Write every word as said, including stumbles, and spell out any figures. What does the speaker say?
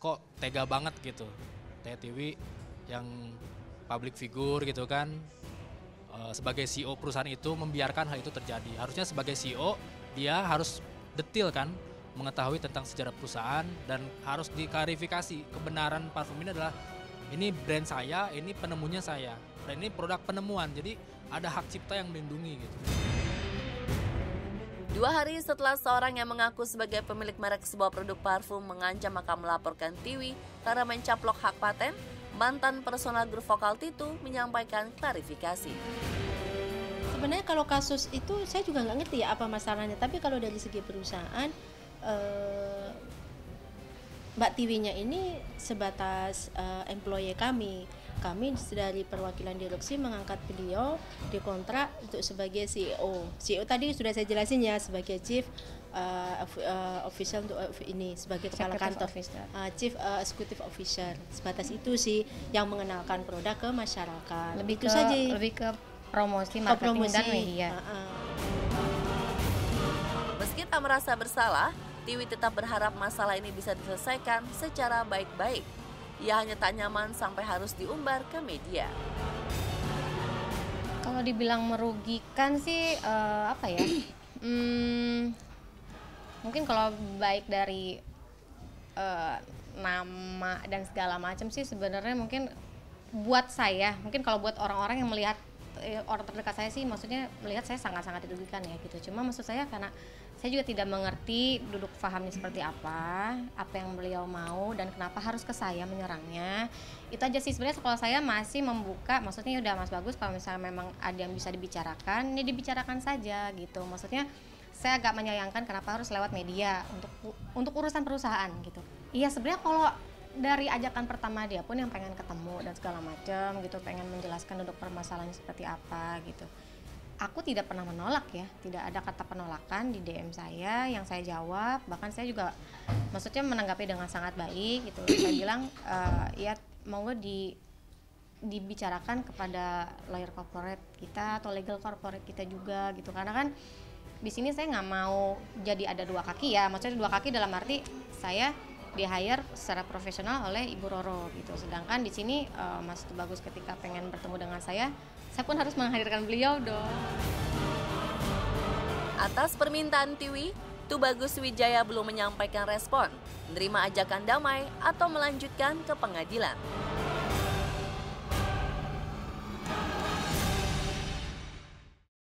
kok tega banget gitu. Teh Tiwi yang public figure gitu kan, uh, sebagai C E O perusahaan itu membiarkan hal itu terjadi. Harusnya sebagai C E O dia harus detil kan, mengetahui tentang sejarah perusahaan dan harus diklarifikasi kebenaran parfum ini adalah ini brand saya, ini penemunya saya, dan ini produk penemuan. Jadi ada hak cipta yang melindungi gitu. Dua hari setelah seorang yang mengaku sebagai pemilik merek sebuah produk parfum mengancam akan melaporkan Tiwi karena mencaplok hak paten, mantan personal grup vokal Titu menyampaikan klarifikasi. Sebenarnya kalau kasus itu saya juga nggak ngerti ya apa masalahnya, tapi kalau dari segi perusahaan, eh, Mbak Tiwinya ini sebatas eh, employee kami. Kami dari perwakilan direksi mengangkat beliau dikontrak untuk sebagai C E O. C E O tadi sudah saya jelasin ya, sebagai chief uh, uh, official untuk uh, ini, sebagai kepala kantor, uh, chief uh, executive officer. Sebatas itu sih yang mengenalkan produk ke masyarakat. Lebih itu ke, saja. Lebih ke promosi, marketing promosi. Dan media. Uh -uh. Meski tak merasa bersalah, Tiwi tetap berharap masalah ini bisa diselesaikan secara baik-baik. Ia hanya tak nyaman sampai harus diumbar ke media. Kalau dibilang merugikan sih uh, apa ya? hmm, mungkin kalau baik dari uh, nama dan segala macam sih sebenarnya mungkin buat saya, mungkin kalau buat orang-orang yang melihat orang terdekat saya sih, maksudnya melihat saya sangat-sangat dirugikan ya gitu. Cuma maksud saya karena saya juga tidak mengerti duduk pahamnya seperti apa, apa yang beliau mau dan kenapa harus ke saya menyerangnya. Itu aja sih sebenarnya. Kalau saya masih membuka, maksudnya udah Mas Bagus kalau misalnya memang ada yang bisa dibicarakan, ini dibicarakan saja gitu. Maksudnya saya agak menyayangkan kenapa harus lewat media untuk untuk urusan perusahaan gitu. Iya sebenarnya kalau dari ajakan pertama dia pun yang pengen ketemu dan segala macam gitu, pengen menjelaskan duduk permasalahannya seperti apa gitu. Aku tidak pernah menolak ya, tidak ada kata penolakan di D M saya yang saya jawab, bahkan saya juga maksudnya menanggapi dengan sangat baik gitu. Saya bilang e, ya monggo di dibicarakan kepada lawyer corporate kita atau legal corporate kita juga gitu, karena kan di sini saya nggak mau jadi ada dua kaki ya, maksudnya dua kaki dalam arti saya di hire secara profesional oleh Ibu Roro gitu. Sedangkan di sini uh, Mas Tubagus ketika pengen bertemu dengan saya, saya pun harus menghadirkan beliau dong. Atas permintaan Tiwi, Tubagus Wijaya belum menyampaikan respon, menerima ajakan damai atau melanjutkan ke pengadilan.